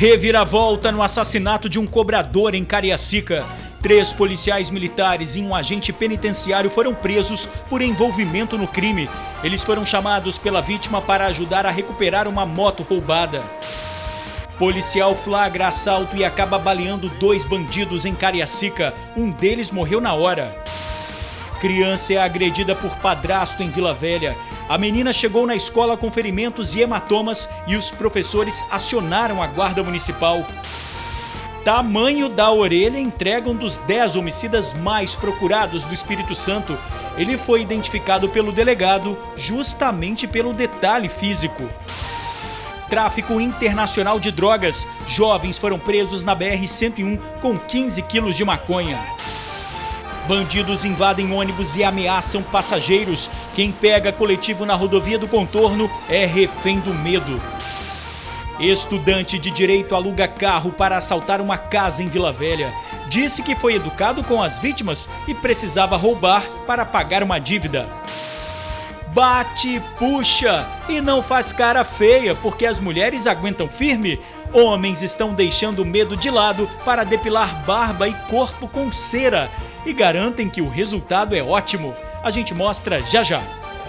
Reviravolta no assassinato de um cobrador em Cariacica. 3 policiais militares e um agente penitenciário foram presos por envolvimento no crime. Eles foram chamados pela vítima para ajudar a recuperar uma moto roubada. Policial flagra assalto e acaba baleando 2 bandidos em Cariacica. Um deles morreu na hora. Criança é agredida por padrasto em Vila Velha. A menina chegou na escola com ferimentos e hematomas e os professores acionaram a guarda municipal. Tamanho da orelha entrega um dos 10 homicidas mais procurados do Espírito Santo. Ele foi identificado pelo delegado justamente pelo detalhe físico. Tráfico internacional de drogas. Jovens foram presos na BR-101 com 15 quilos de maconha. Bandidos invadem ônibus e ameaçam passageiros. Quem pega coletivo na rodovia do Contorno é refém do medo. Estudante de direito aluga carro para assaltar uma casa em Vila Velha. Disse que foi educado com as vítimas e precisava roubar para pagar uma dívida. Bate, puxa e não faz cara feia porque as mulheres aguentam firme. Homens estão deixando o medo de lado para depilar barba e corpo com cera e garantem que o resultado é ótimo. A gente mostra já já.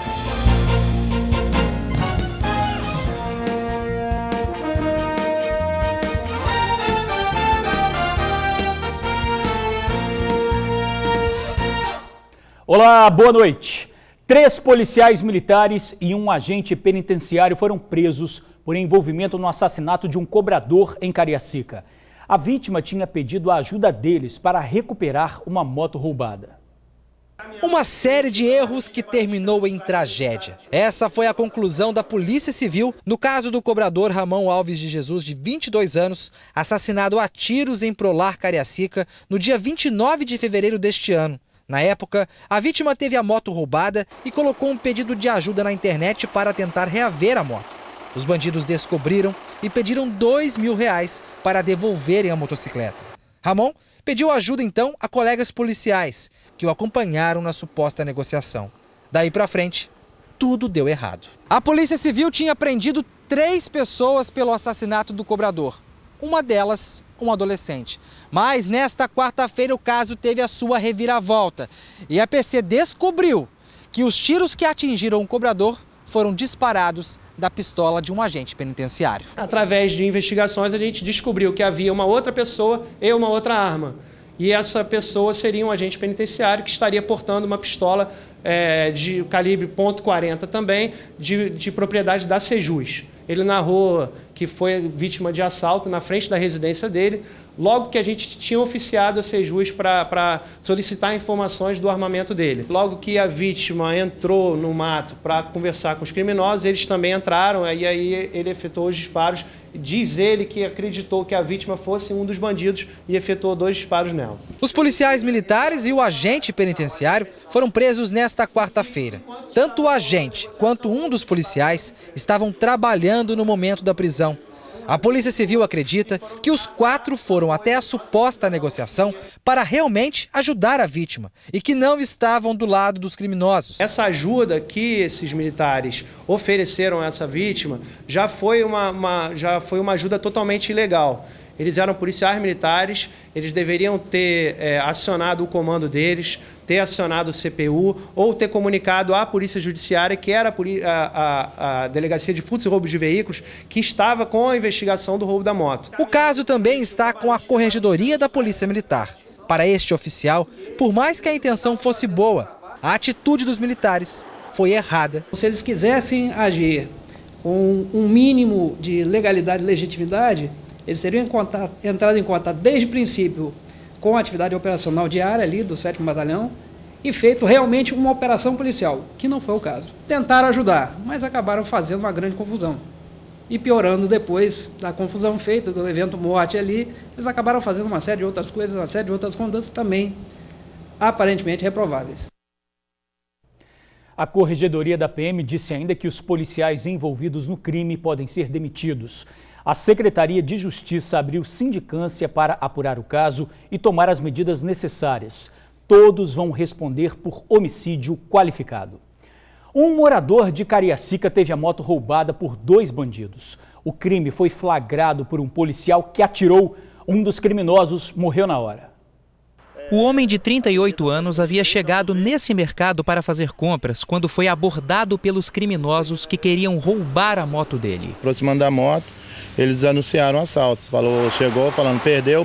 Olá, boa noite. 3 policiais militares e um agente penitenciário foram presos por envolvimento no assassinato de um cobrador em Cariacica. A vítima tinha pedido a ajuda deles para recuperar uma moto roubada. Uma série de erros que terminou em tragédia. Essa foi a conclusão da Polícia Civil no caso do cobrador Ramon Alves de Jesus, de 22 anos, assassinado a tiros em Prolar, Cariacica, no dia 29 de fevereiro deste ano. Na época, a vítima teve a moto roubada e colocou um pedido de ajuda na internet para tentar reaver a moto. Os bandidos descobriram e pediram R$2.000 para devolverem a motocicleta. Ramon pediu ajuda então a colegas policiais, que o acompanharam na suposta negociação. Daí para frente, tudo deu errado. A Polícia Civil tinha prendido 3 pessoas pelo assassinato do cobrador. Uma delas, um adolescente. Mas nesta quarta-feira o caso teve a sua reviravolta. E a PC descobriu que os tiros que atingiram o cobrador foram disparados da pistola de um agente penitenciário. Através de investigações a gente descobriu que havia uma outra pessoa e uma outra arma. E essa pessoa seria um agente penitenciário que estaria portando uma pistola de calibre .40 também, de propriedade da Sejus. Ele narrou que foi vítima de assalto na frente da residência dele, logo que a gente tinha oficiado a Sejus para solicitar informações do armamento dele. Logo que a vítima entrou no mato para conversar com os criminosos, eles também entraram, e aí ele efetuou os disparos. Diz ele que acreditou que a vítima fosse um dos bandidos e efetuou 2 disparos nela. Os policiais militares e o agente penitenciário foram presos nesta quarta-feira. Tanto o agente quanto um dos policiais estavam trabalhando no momento da prisão. A Polícia Civil acredita que os 4 foram até a suposta negociação para realmente ajudar a vítima e que não estavam do lado dos criminosos. Essa ajuda que esses militares ofereceram a essa vítima já foi uma ajuda totalmente ilegal. Eles eram policiais militares, eles deveriam ter acionado o comando deles, ter acionado o CPU ou ter comunicado à Polícia Judiciária, que era a Delegacia de Furtos e Roubos de Veículos, que estava com a investigação do roubo da moto. O caso também está com a Corregedoria da Polícia Militar. Para este oficial, por mais que a intenção fosse boa, a atitude dos militares foi errada. Se eles quisessem agir com um mínimo de legalidade e legitimidade, eles teriam entrado em contato desde o princípio com a atividade operacional diária ali do 7º Batalhão e feito realmente uma operação policial, que não foi o caso. Tentaram ajudar, mas acabaram fazendo uma grande confusão. E piorando depois da confusão feita, do evento morte ali, eles acabaram fazendo uma série de outras coisas, uma série de outras condutas também aparentemente reprováveis. A Corregedoria da PM disse ainda que os policiais envolvidos no crime podem ser demitidos. A Secretaria de Justiça abriu sindicância para apurar o caso e tomar as medidas necessárias. Todos vão responder por homicídio qualificado. Um morador de Cariacica teve a moto roubada por 2 bandidos. O crime foi flagrado por um policial que atirou. Um dos criminosos morreu na hora. O homem de 38 anos havia chegado nesse mercado para fazer compras quando foi abordado pelos criminosos que queriam roubar a moto dele. Aproximando da moto, eles anunciaram o assalto. Chegou falando, perdeu,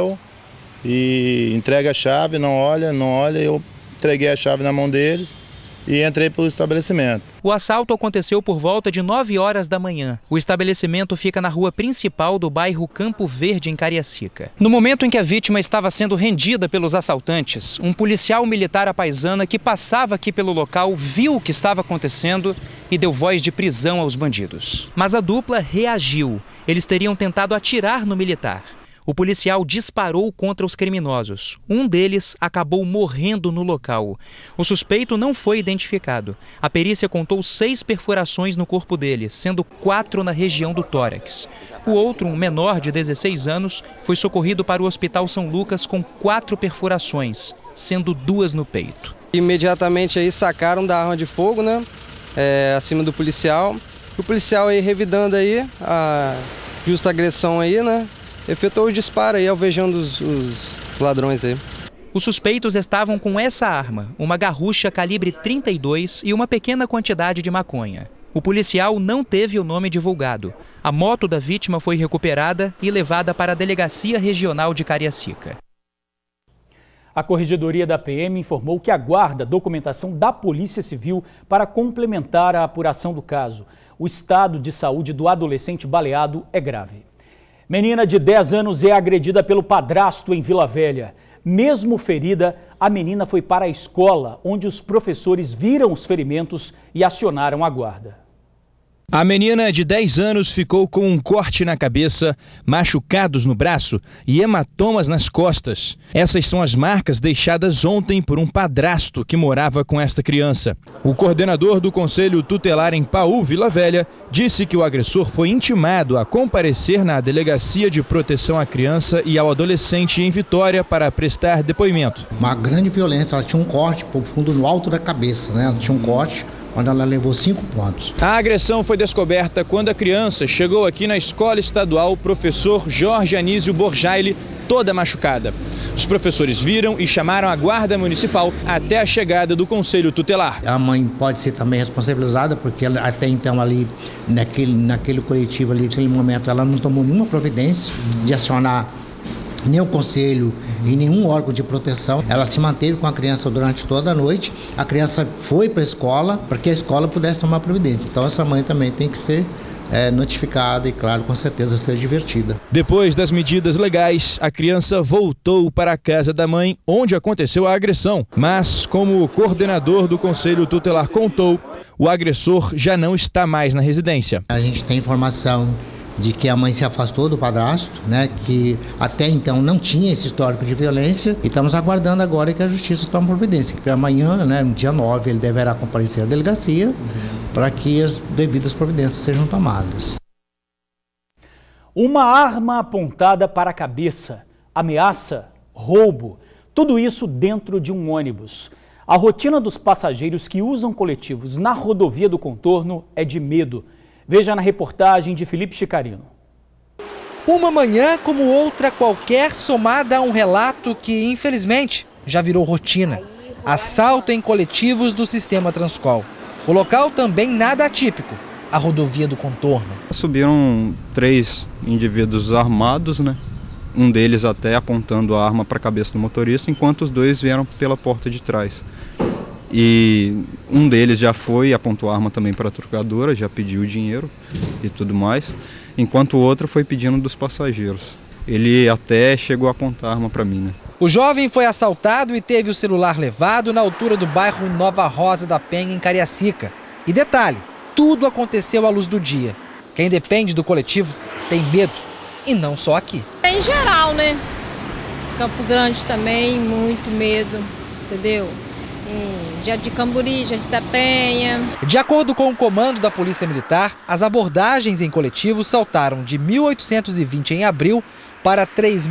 e entrega a chave, não olha. Eu entreguei a chave na mão deles e entrei para o estabelecimento. O assalto aconteceu por volta de 9 horas da manhã. O estabelecimento fica na rua principal do bairro Campo Verde, em Cariacica. No momento em que a vítima estava sendo rendida pelos assaltantes, um policial militar à paisana que passava aqui pelo local viu o que estava acontecendo e deu voz de prisão aos bandidos. Mas a dupla reagiu. Eles teriam tentado atirar no militar. O policial disparou contra os criminosos. Um deles acabou morrendo no local. O suspeito não foi identificado. A perícia contou 6 perfurações no corpo dele, sendo 4 na região do tórax. O outro, um menor de 16 anos, foi socorrido para o Hospital São Lucas com 4 perfurações, sendo 2 no peito. Imediatamente aí sacaram da arma de fogo, né, acima do policial. O policial aí revidando aí a justa agressão aí, né, efetuou o disparo aí, alvejando os ladrões aí. Os suspeitos estavam com essa arma, uma garrucha calibre 32 e uma pequena quantidade de maconha. O policial não teve o nome divulgado. A moto da vítima foi recuperada e levada para a Delegacia Regional de Cariacica. A Corregedoria da PM informou que aguarda documentação da Polícia Civil para complementar a apuração do caso. O estado de saúde do adolescente baleado é grave. Menina de 10 anos é agredida pelo padrasto em Vila Velha. Mesmo ferida, a menina foi para a escola, onde os professores viram os ferimentos e acionaram a guarda. A menina de 10 anos ficou com um corte na cabeça, machucados no braço e hematomas nas costas. Essas são as marcas deixadas ontem por um padrasto que morava com esta criança. O coordenador do Conselho Tutelar em Paú, Vila Velha, disse que o agressor foi intimado a comparecer na Delegacia de Proteção à Criança e ao Adolescente em Vitória para prestar depoimento. Uma grande violência, ela tinha um corte profundo no alto da cabeça, né? Ela tinha um corte quando ela levou 5 pontos. A agressão foi descoberta quando a criança chegou aqui na escola estadual Professor Jorge Anísio Borjaile, toda machucada. Os professores viram e chamaram a guarda municipal até a chegada do Conselho Tutelar. A mãe pode ser também responsabilizada, porque ela, até então ali, naquele coletivo ali, naquele momento, ela não tomou nenhuma providência de acionar nem o conselho e nenhum órgão de proteção. Ela se manteve com a criança durante toda a noite. A criança foi para a escola para que a escola pudesse tomar providência. Então essa mãe também tem que ser notificada e, claro, com certeza ser divertida. Depois das medidas legais, a criança voltou para a casa da mãe, onde aconteceu a agressão. Mas, como o coordenador do Conselho Tutelar contou, o agressor já não está mais na residência. A gente tem informação de que a mãe se afastou do padrasto, né, que até então não tinha esse histórico de violência, e estamos aguardando agora que a justiça tome providência, que amanhã, né, no dia 9, ele deverá comparecer à delegacia para que as devidas providências sejam tomadas. Uma arma apontada para a cabeça, ameaça, roubo, tudo isso dentro de um ônibus. A rotina dos passageiros que usam coletivos na rodovia do Contorno é de medo. Veja na reportagem de Felipe Chicarino. Uma manhã como outra qualquer, somada a um relato que, infelizmente, já virou rotina. Assalto em coletivos do sistema Transcol. O local também nada atípico, a rodovia do Contorno. Subiram 3 indivíduos armados, né? Um deles até apontando a arma para a cabeça do motorista, enquanto os 2 vieram pela porta de trás. E um deles já foi, apontou a arma também para a trucadora, já pediu dinheiro e tudo mais, enquanto o outro foi pedindo dos passageiros. Ele até chegou a apontar a arma para mim, né? O jovem foi assaltado e teve o celular levado na altura do bairro Nova Rosa da Penha, em Cariacica. E detalhe, tudo aconteceu à luz do dia. Quem depende do coletivo tem medo, e não só aqui. Em geral, né? Campo Grande também, muito medo, entendeu? Jardim Camburi, Jardim da Penha. De acordo com o comando da Polícia Militar, as abordagens em coletivos saltaram de 1.820 em abril para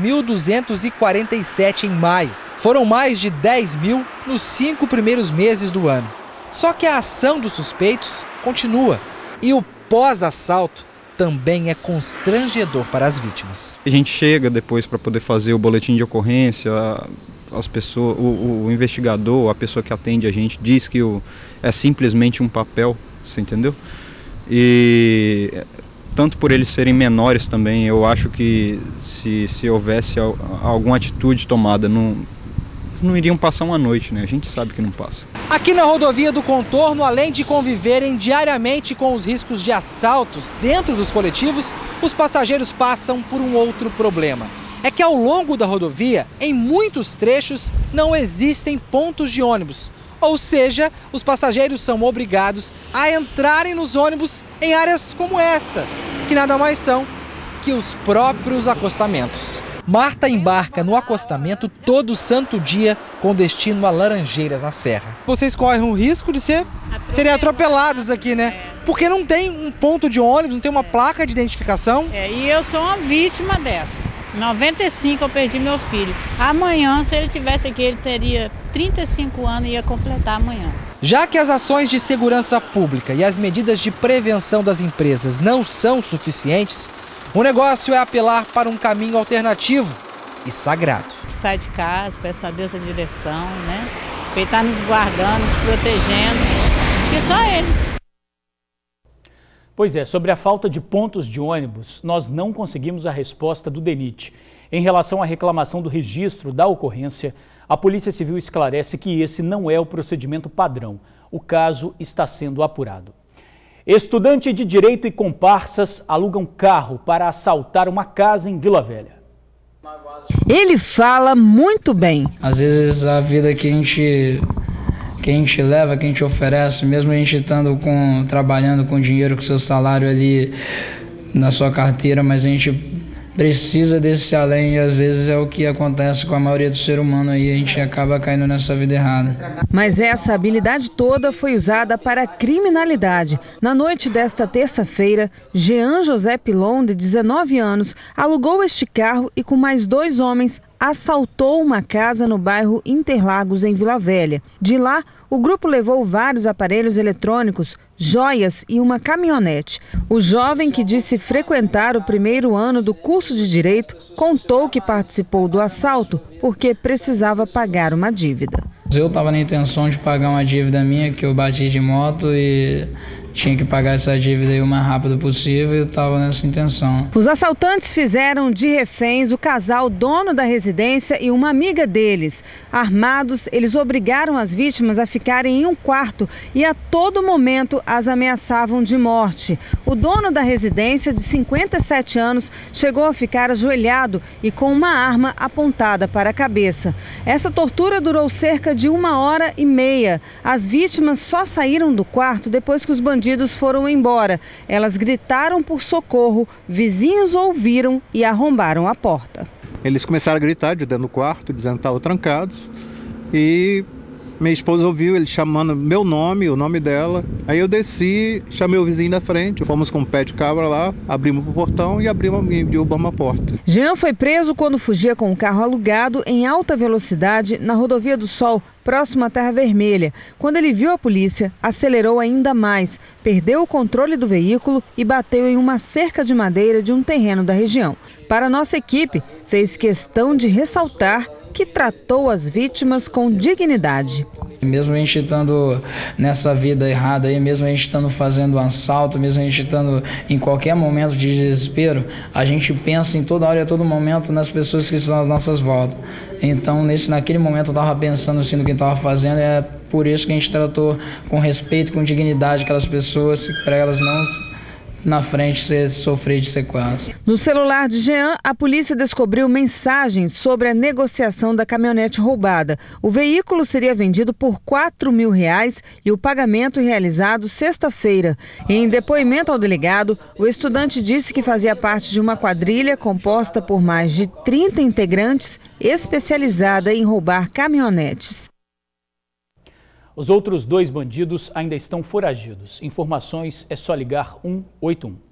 3.247 em maio. Foram mais de 10 mil nos 5 primeiros meses do ano. Só que a ação dos suspeitos continua e o pós-assalto também é constrangedor para as vítimas. A gente chega depois para poder fazer o boletim de ocorrência, as pessoas, o investigador, a pessoa que atende a gente diz que é simplesmente um papel, você entendeu? E tanto por eles serem menores também, eu acho que se houvesse alguma atitude tomada, não iriam passar uma noite, né? A gente sabe que não passa. Aqui na rodovia do Contorno, além de conviverem diariamente com os riscos de assaltos dentro dos coletivos, os passageiros passam por um outro problema. É que ao longo da rodovia, em muitos trechos, não existem pontos de ônibus. Ou seja, os passageiros são obrigados a entrarem nos ônibus em áreas como esta, que nada mais são que os próprios acostamentos. Marta embarca no acostamento todo santo dia com destino a Laranjeiras, na Serra. Vocês correm o risco de serem atropelados aqui, né? Porque não tem um ponto de ônibus, não tem uma placa de identificação. E eu sou uma vítima dessa. Em 95 eu perdi meu filho. Amanhã, se ele tivesse aqui, ele teria 35 anos e ia completar amanhã. Já que as ações de segurança pública e as medidas de prevenção das empresas não são suficientes, o negócio é apelar para um caminho alternativo e sagrado. Sai de casa, peça a Deus a direção, né? Ele está nos guardando, nos protegendo, e só ele. Pois é, sobre a falta de pontos de ônibus, nós não conseguimos a resposta do DENIT. Em relação à reclamação do registro da ocorrência, a Polícia Civil esclarece que esse não é o procedimento padrão. O caso está sendo apurado. Estudante de Direito e comparsas alugam carro para assaltar uma casa em Vila Velha. Ele fala muito bem. Às vezes a vida que a gente leva, que a gente oferece, mesmo a gente estando trabalhando com dinheiro, com seu salário ali na sua carteira, mas a gente precisa desse além, e às vezes é o que acontece com a maioria do ser humano aí, a gente acaba caindo nessa vida errada. Mas essa habilidade toda foi usada para a criminalidade. Na noite desta terça-feira, Jean José Pilon, de 19 anos, alugou este carro e com mais 2 homens assaltou uma casa no bairro Interlagos, em Vila Velha. De lá, o grupo levou vários aparelhos eletrônicos, joias e uma caminhonete. O jovem, que disse frequentar o primeiro ano do curso de Direito, contou que participou do assalto porque precisava pagar uma dívida. Eu estava na intenção de pagar uma dívida minha, que eu bati de moto e tinha que pagar essa dívida aí o mais rápido possível, e eu estava nessa intenção. Os assaltantes fizeram de reféns o casal dono da residência e uma amiga deles. Armados, eles obrigaram as vítimas a ficarem em um quarto e a todo momento as ameaçavam de morte. O dono da residência, de 57 anos, chegou a ficar ajoelhado e com uma arma apontada para a cabeça. Essa tortura durou cerca de 1h30. As vítimas só saíram do quarto depois que os bandidos foram embora. Elas gritaram por socorro, vizinhos ouviram e arrombaram a porta. Eles começaram a gritar de dentro do quarto, dizendo que estavam trancados, e minha esposa ouviu ele chamando meu nome, o nome dela. Aí eu desci, chamei o vizinho da frente, fomos com um pé de cabra lá, abrimos o portão e derrubamos a porta. Jean foi preso quando fugia com um carro alugado em alta velocidade na Rodovia do Sol, próximo à Terra Vermelha. Quando ele viu a polícia, acelerou ainda mais, perdeu o controle do veículo e bateu em uma cerca de madeira de um terreno da região. Para a nossa equipe, fez questão de ressaltar que tratou as vítimas com dignidade. Mesmo a gente estando nessa vida errada aí, mesmo a gente estando fazendo um assalto, mesmo a gente estando em qualquer momento de desespero, a gente pensa em toda hora e a todo momento nas pessoas que estão às nossas voltas. Então, naquele momento eu estava pensando assim no que estava fazendo, e é por isso que a gente tratou com respeito, com dignidade aquelas pessoas, para elas não na frente sofrer de sequência. No celular de Jean, a polícia descobriu mensagens sobre a negociação da caminhonete roubada. O veículo seria vendido por R$4.000 e o pagamento realizado sexta-feira. Em depoimento ao delegado, o estudante disse que fazia parte de uma quadrilha composta por mais de 30 integrantes, especializada em roubar caminhonetes. Os outros 2 bandidos ainda estão foragidos. Informações é só ligar 181.